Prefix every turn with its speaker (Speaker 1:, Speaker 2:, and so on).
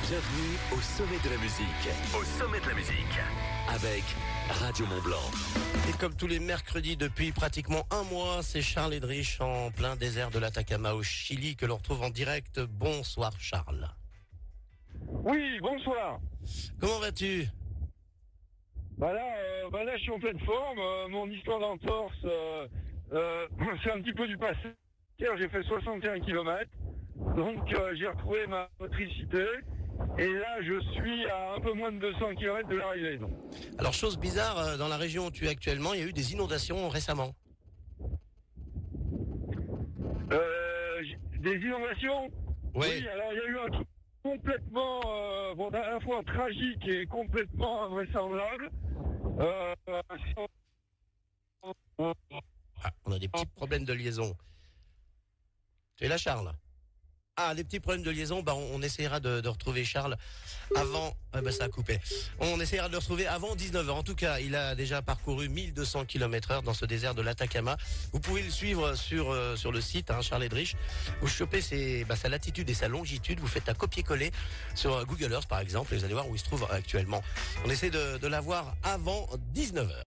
Speaker 1: Bienvenue au sommet de la musique. Au sommet de la musique. Avec Radio Mont-Blanc.
Speaker 2: Et comme tous les mercredis depuis pratiquement un mois, c'est Charles Edrich en plein désert de l'Atacama au Chili que l'on retrouve en direct. Bonsoir Charles.
Speaker 3: Oui, bonsoir.
Speaker 2: Comment vas-tu ?
Speaker 3: Là, je suis en pleine forme. Mon histoire d'entorse, c'est un petit peu du passé. Hier, j'ai fait 61 km. Donc, j'ai retrouvé ma motricité. Et là, je suis à un peu moins de 200 km de l'arrivée.
Speaker 2: Alors, chose bizarre, dans la région où tu es actuellement, il y a eu des inondations récemment.
Speaker 3: Des inondations ? Oui, alors il y a eu un truc complètement, à la fois tragique et complètement invraisemblable.
Speaker 2: On a des petits problèmes de liaison. Tu es là, Charles ? Ah, des petits problèmes de liaison, on essaiera de retrouver Charles avant... ça a coupé. On essaiera de le retrouver avant 19h. En tout cas, il a déjà parcouru 1200 km/h dans ce désert de l'Atacama. Vous pouvez le suivre sur le site, Charles Edrich. Vous chopez sa latitude et sa longitude. Vous faites un copier-coller sur Google Earth, par exemple, et vous allez voir où il se trouve actuellement. On essaie de l'avoir avant 19h.